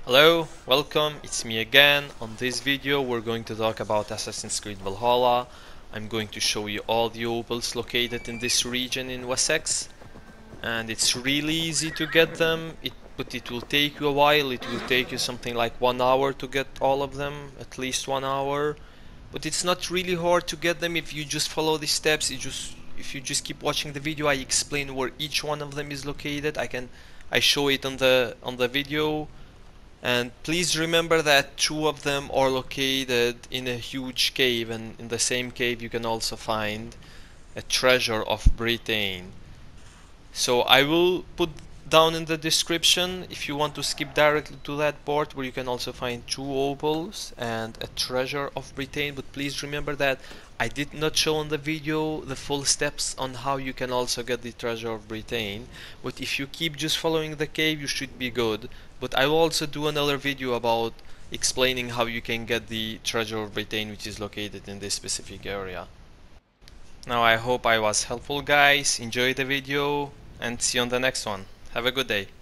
Hello, welcome, it's me again. On this video we're going to talk about Assassin's Creed Valhalla. I'm going to show you all the opals located in this region in Wessex. And it's really easy to get them, but it will take you a while. It will take you something like 1 hour to get all of them, at least 1 hour. But it's not really hard to get them if you just follow the steps. If you just keep watching the video, I explain where each one of them is located. I show it on the video. And please remember that two of them are located in a huge cave, and in the same cave you can also find a treasure of Britain. So I will put down in the description if you want to skip directly to that part where you can also find two opals and a treasure of Britain. But please remember that I did not show on the video the full steps on how you can also get the treasure of Britain. But if you keep just following the cave, you should be good. But I will also do another video about explaining how you can get the treasure of Britain, which is located in this specific area. Now I hope I was helpful, guys. Enjoy the video and see you on the next one. Have a good day.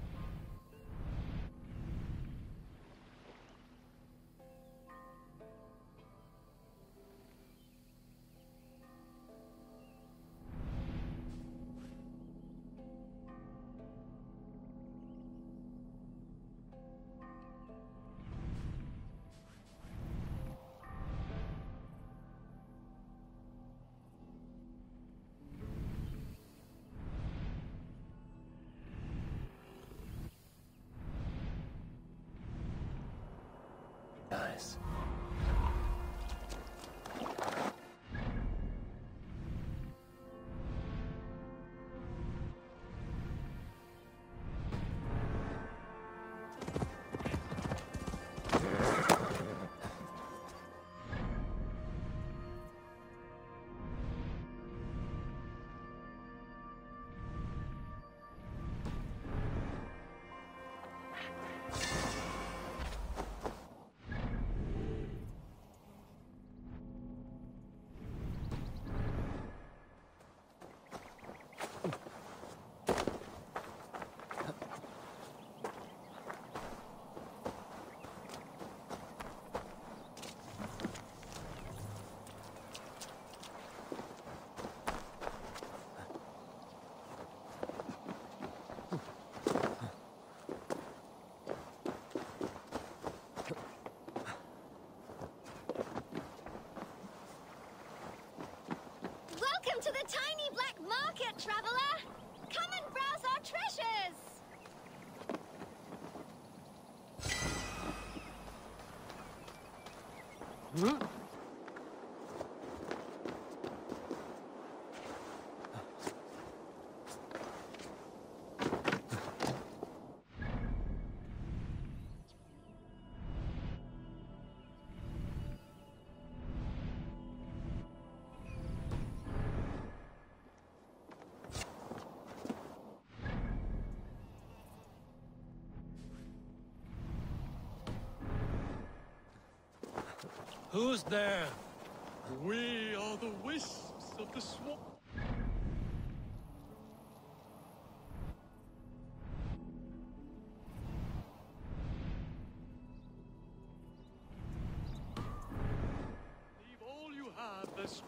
Nice. Welcome to the tiny black market, traveler! Come and browse our treasures! Who's there? We are the wisps of the swamp. Leave all you have this.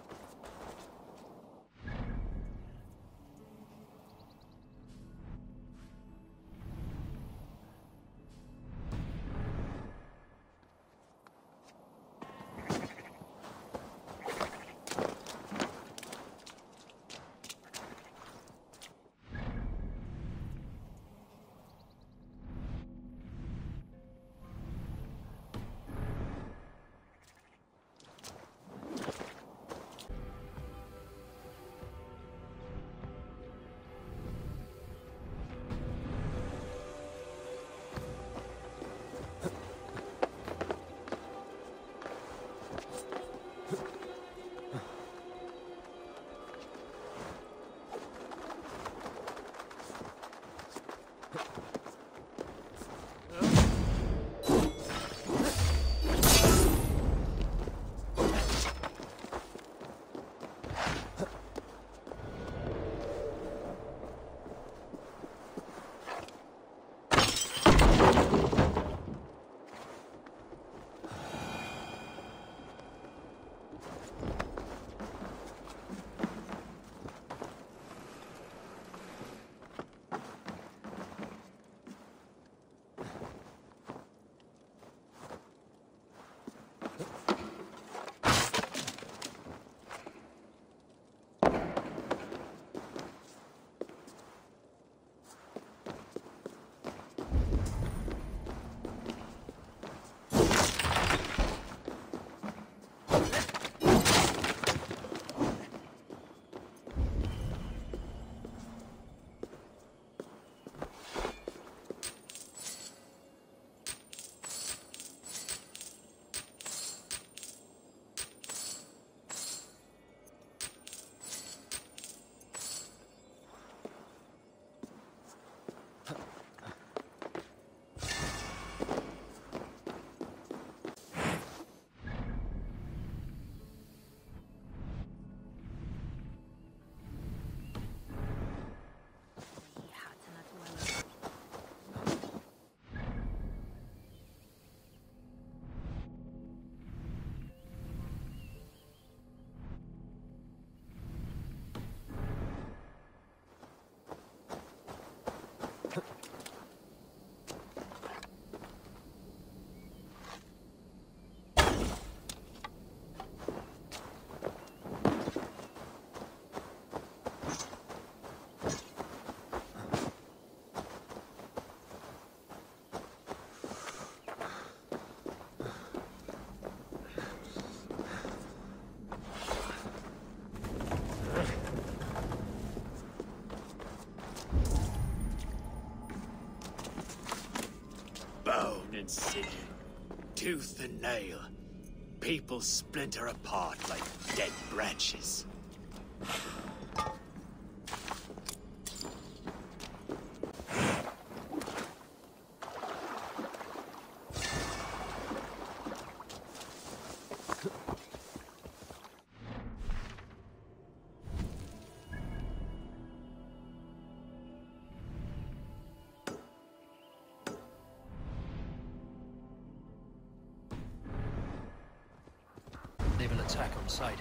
bone and sinew, tooth and nail. People splinter apart like dead branches. They will attack on sight.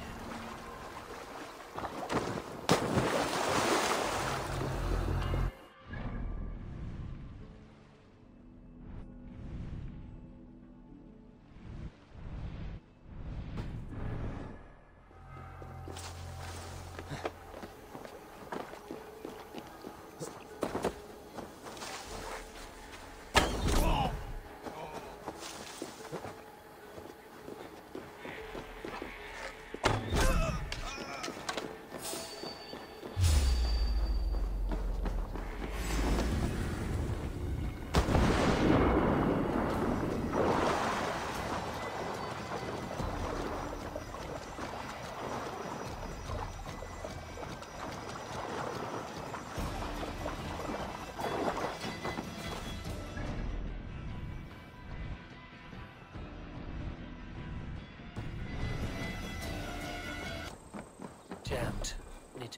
Damned. Need.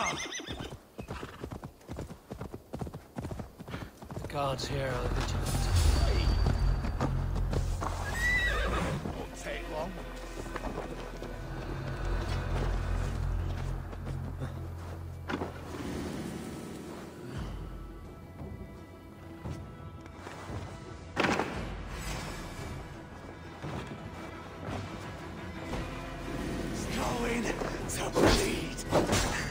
The guards here are vigilant. Won't take long. It's going to bleed.